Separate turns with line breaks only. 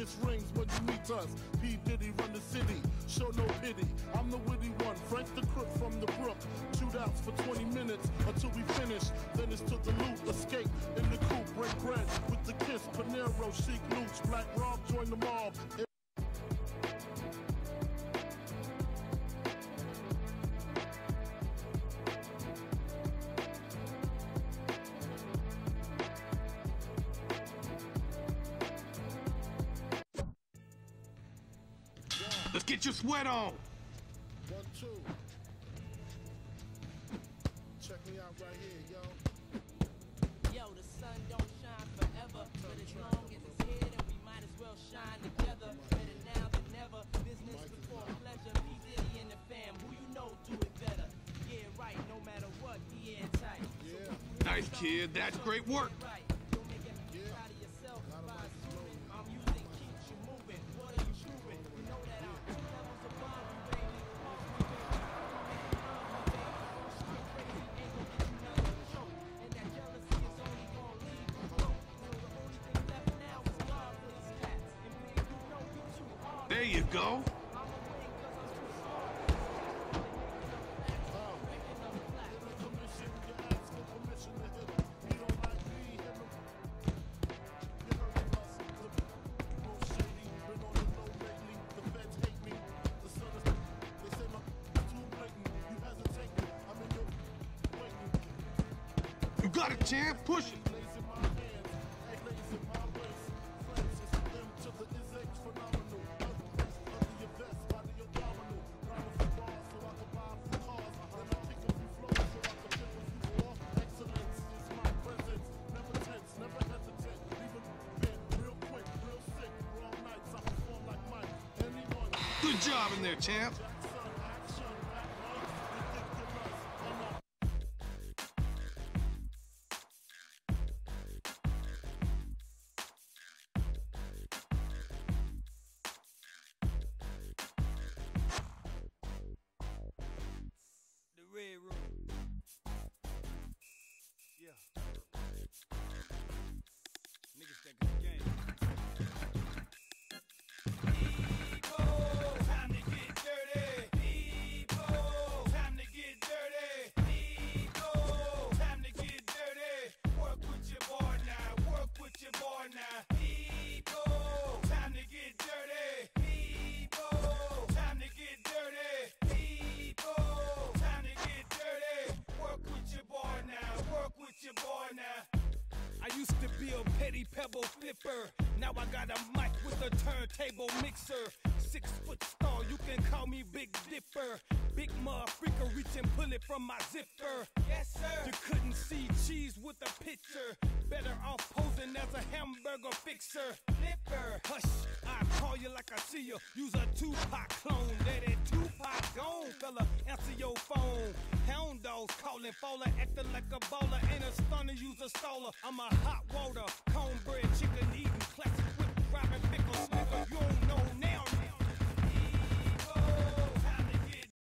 kiss rings when you meet us. P. Diddy run the city, show no pity. I'm the witty one, Frank the Crook from the Brook. Shootouts for 20 minutes until we finish. Then it's to the loot, escape in the coupe, break bread with the kiss. Panero, Chic Luch, Black Rob, join the mob.
Let's get your sweat on.
1, 2. Check me out right here, yo.
Yo, the sun don't shine forever, but as long as it's here, then we might as well shine together. Better now than never. Business before pleasure. P. Diddy and the fam, who you know do it better. Yeah, right. No matter what, he airtight.
Yeah.
Nice, kid. That's great work.
Right. Don't make everything out of yourself by assuming I'm using keeps you moving. What are you proving? You know that I'm 2 levels above you, baby. And that jealousy is only gonna leave you broke. So the only thing left now is love for these cats. And baby, you know you too hard.
There you go.
I'ma win 'cause I'm too smart.
Permission, you ask for permission to hit him. He don't like me, hit him. You heard of us, the real shady. Been on the low lately, the feds hate me. The sun is, they say my too blatant. You hesitate, I'm in your waiting.
You got it, champ. Push it.
Lays in my hands, egg lays in my waist. Flames is M to the is H phenomenal. Under your vest, body abdominal. Round a few bars so I can buy a few cars. Then I kick a few flows so I can pick a few off. Excellence is my presence. Never tense, never hesitant. Leave it bent, real quick, real sick. Wrong nights, I perform like Mike. Anyone.
Good job in there, champ.
Jackson, action, act right, ridiculous. And I
The Red Room. Yeah. Niggas think it's a game. People, time to get dirty. People, time to get dirty. People, time to get dirty. Work with your boy now. Work with your boy now. People, time to get dirty. People, time to get dirty. People, time to get dirty. Work with your boy now. Work with your boy now. I used to be a petty pebble flipper. Now I got a mic with a turntable mixer. 6 foot star, you can call me Big Dipper. Big mud freaker, reach and pull it from my zipper. Yes, sir. You couldn't see cheese with a picture. Better off posing as a hamburger fixer. Flipper. Hush, I call you like I see you. Use a Tupac clone. Let it Tupac gone, fella. Answer your phone. Hound dogs calling, faller, acting like a baller. Ain't a stunner, use a staller. I'm a hot water, cornbread, chicken eat